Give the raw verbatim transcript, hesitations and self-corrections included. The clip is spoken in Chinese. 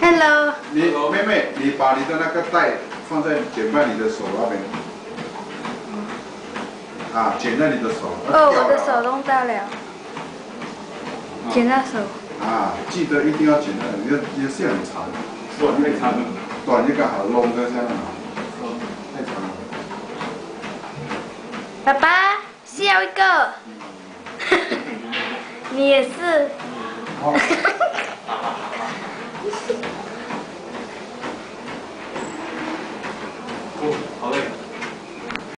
Hello。 你妹妹，你把你的那个带放在剪在你的手那边。啊，剪在你的手。 哦，我的手弄到了。剪到手。 啊，记得一定要剪到，你的你的线很长。短太长了。短就刚好弄在这样。太长了。 爸爸，笑一个。你也是。 好。 哦，好累。